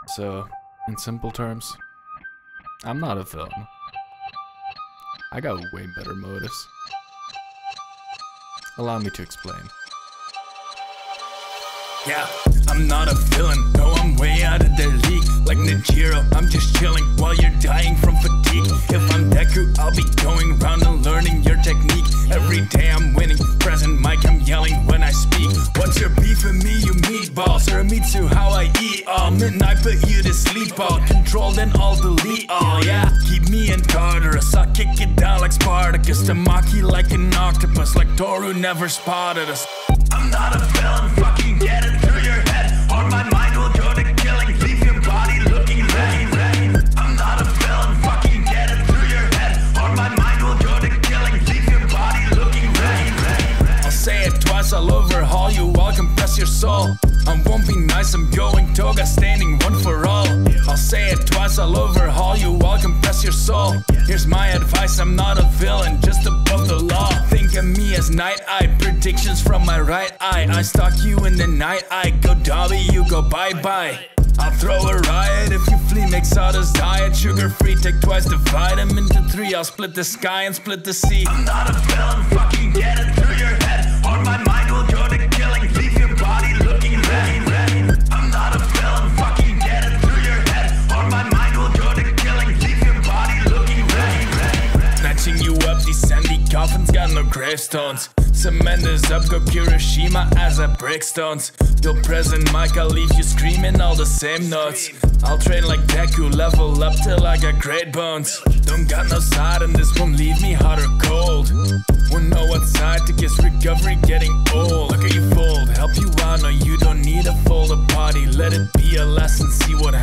So, in simple terms, I'm not a villain. I got way better motives. Allow me to explain. Yeah, I'm not a villain, no, I'm way out of their league. Like Nejiro, I'm just chilling while you're dying from fatigue. If I'm Deku, I'll be going around and learning your technique. Every day I'm winning, present mic, I'm yelling when I speak. What's your beef with me, you meatballs? Uramitsu, how I eat all. Midnight put you to sleep all. Control then I'll delete all, yeah. Keep me in Tartarus, I'll kick it down like Spartacus. Tamaki like an octopus, like Toru never spotted us. I'm not a villain, fucking get it through your head, or my mind will go to killing, leave your body looking red. I'm not a villain, fucking get it through your head, or my mind will go to killing, leave your body looking red. I'll say it twice, I'll overhaul you, I'll compress your soul. I won't be nice, I'm going toga, standing one for all. I'll say it twice, I'll overhaul you, I'll compress your soul. Here's my advice, I'm not a villain, just above the law. Think of me as Night Eye, predictions from my right eye. I stalk you in the night, I go Dobby, you go bye-bye. I'll throw a riot if you flee, make soda's diet. Sugar free, take twice, divide them into three. I'll split the sky and split the sea. I'm not a villain, fucking get it through your head, or my mind will go to killing, leave your body looking red. I'm not a villain, fucking get it through your head, or my mind will go to killing, leave your body looking red. Snatching you up, these sandy coffins got no gravestones. Cement is up, go Kirishima as I break stones. You'll present mic, I'll leave you screaming all the same notes. I'll train like Deku, level up till I got great bones. Don't got no side and this won't leave me hot or cold. Won't know what side to kiss, recovery getting old. Look at you fold, help you out, no you don't need a fold a body. Let it be a lesson, see what